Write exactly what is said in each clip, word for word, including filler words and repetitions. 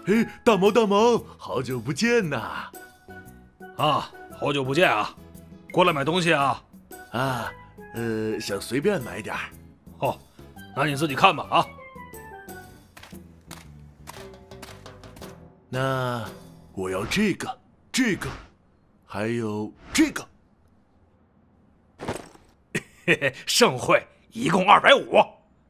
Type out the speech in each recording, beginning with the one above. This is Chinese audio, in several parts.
嘿，大毛大毛，好久不见呐！ 啊，好久不见啊！过来买东西啊？ 啊，呃，想随便买点儿。 哦，那你自己看吧啊。 那我要这个，这个，还有这个。 嘿嘿，盛会一共二百五。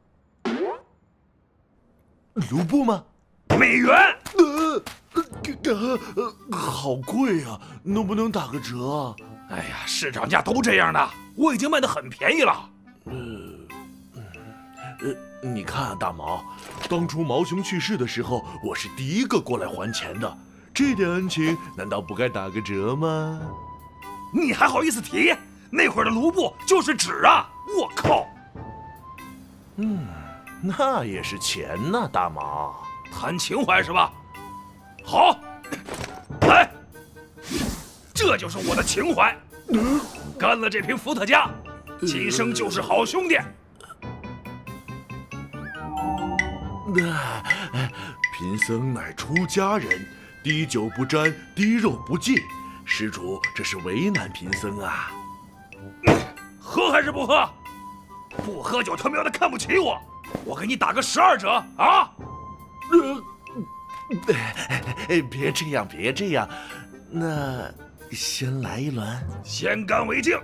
卢布吗？ 美元。 呃，呃，呃，好贵啊！能不能打个折啊？ 哎呀，市场价都这样的，我已经卖得很便宜了。 呃，呃，你看啊，大毛，当初毛熊去世的时候，我是第一个过来还钱的，这点恩情难道不该打个折吗？ 你还好意思提？那会儿的卢布就是纸啊！我靠！ 嗯，那也是钱呐，大毛。 谈情怀是吧？好，来，这就是我的情怀。干了这瓶伏特加，今生就是好兄弟。 那贫僧乃出家人，滴酒不沾，滴肉不进。施主这是为难贫僧啊！ 喝还是不喝？不喝酒他喵的看不起我！我给你打个十二折啊！ 呃，别这样，别这样，那先来一轮， 先干为敬。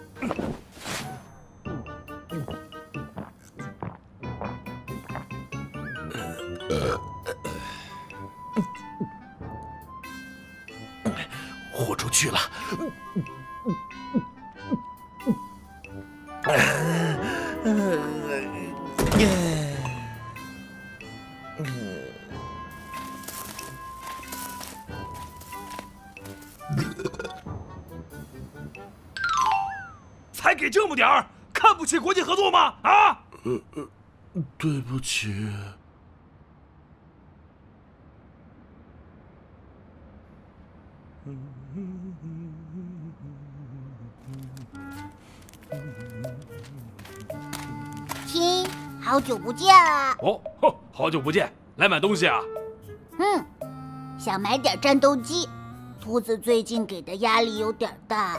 豁出去了。 才给这么点儿，看不起国际合作吗？啊！ 呃呃，对不起。 亲，好久不见啊！ 哦，呵，好久不见，来买东西啊？ 嗯，想买点战斗机。兔子最近给的压力有点大。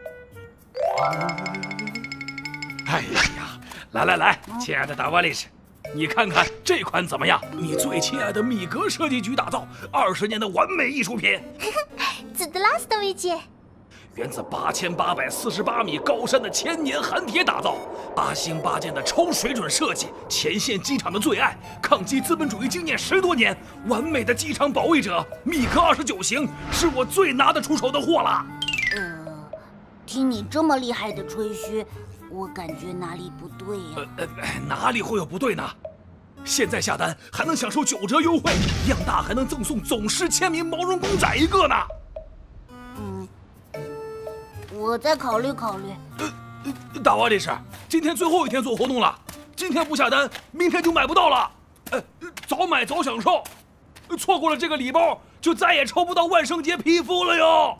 哎呀，来来来，亲爱的达瓦利什，你看看这款怎么样？你最亲爱的米格设计局打造，二十年的完美艺术品。 兹德拉斯多维奇， 源自八千八百四十八米高山的千年寒铁打造，八星八箭的超水准设计，前线机场的最爱，抗击资本主义经验十多年，完美的机场保卫者，米格二十九型是我最拿得出手的货了。 呃，听你这么厉害的吹嘘，我感觉哪里不对呀、 呃呃，哪里会有不对呢？现在下单还能享受九折优惠，量大还能赠送总师签名毛绒公仔一个呢。 嗯，我再考虑考虑。 呃，大瓦律师，今天最后一天做活动了，今天不下单，明天就买不到了。呃，早买早享受，错过了这个礼包，就再也抽不到万圣节皮肤了哟。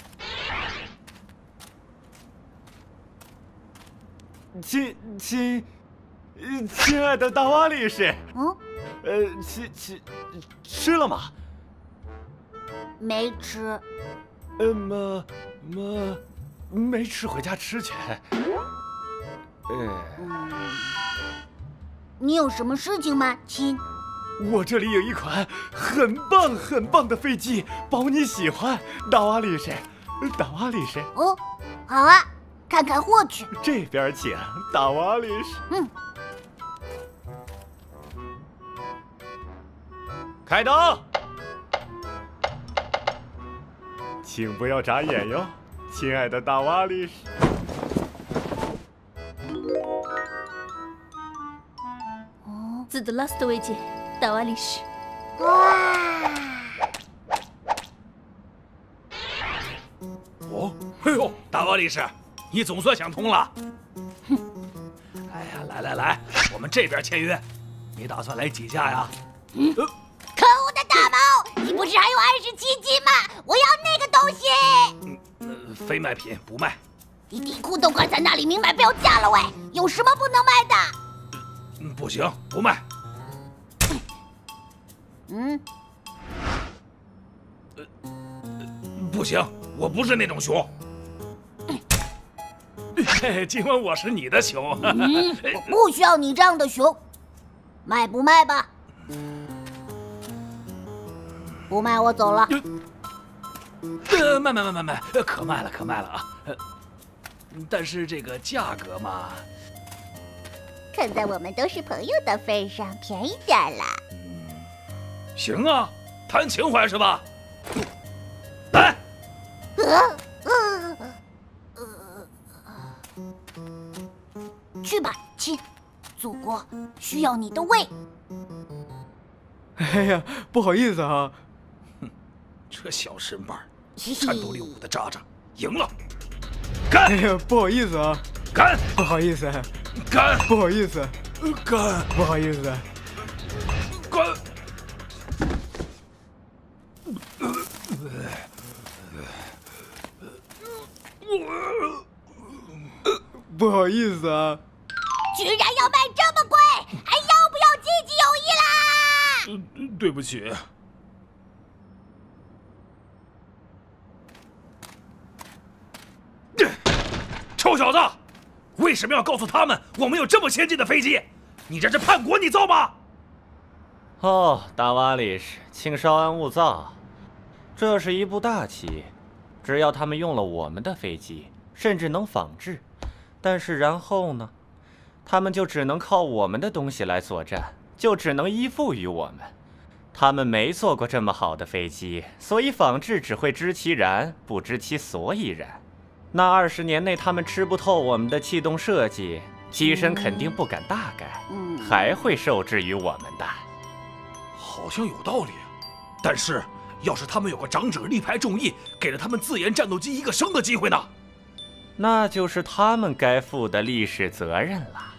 亲亲，呃亲爱的大瓦律师， 嗯， 呃，吃吃吃了吗？ 没吃。 呃，么么没吃，回家吃去。呃， 嗯，你有什么事情吗，亲？ 我这里有一款很棒很棒的飞机，保你喜欢，大瓦律师，大瓦律师。 哦，好啊，看看货去。 这边请，大瓦律师。 嗯， 开灯，请不要眨眼哟，亲爱的大瓦律师。 哦， 兹德拉斯多维奇，达瓦利什。 哇！ 哦，哎呦，大瓦律师，你总算想通了。哼，哎呀，来来来，我们这边签约，你打算来几架呀？ 嗯， 呃， 可恶的大毛，你不是还有二十七斤吗？我要那个东西。 呃，非卖品不卖。 你底裤都挂在那里明码标价了喂，有什么不能卖的？ 嗯，不行，不卖。 嗯， 不行，我不是那种熊。今晚我是你的熊。 嗯，我不需要你这样的熊，卖不卖吧？不卖我走了。 呃，卖卖卖卖卖，可卖了可卖了啊！但是这个价格嘛， 看在我们都是朋友的份上，便宜点啦。 行啊，谈情怀是吧？来。 去吧，亲，祖国需要你的胃。 哎呀，不好意思啊。 这小身板，战斗力五的渣渣，赢了！干！ 哎呀，不好意思啊。 干！ 不好意思。 干！ 不好意思。 干！ 不好意思。 干！ 不好意思啊。 居然要卖这么贵，还要不要积极友谊啦？ 嗯，对不起。臭小子，为什么要告诉他们我们有这么先进的飞机？你这是叛国，你造吗？ 哦，大瓦里什，请稍安勿躁。这是一部大棋，只要他们用了我们的飞机，甚至能仿制，但是然后呢？他们就只能靠我们的东西来作战，就只能依附于我们。他们没做过这么好的飞机，所以仿制只会知其然，不知其所以然。那二十年内他们吃不透我们的气动设计，机身肯定不敢大改，还会受制于我们的。 好像有道理，但是要是他们有个长者力排众议，给了他们自研战斗机一个生的机会呢？ 那就是他们该负的历史责任了。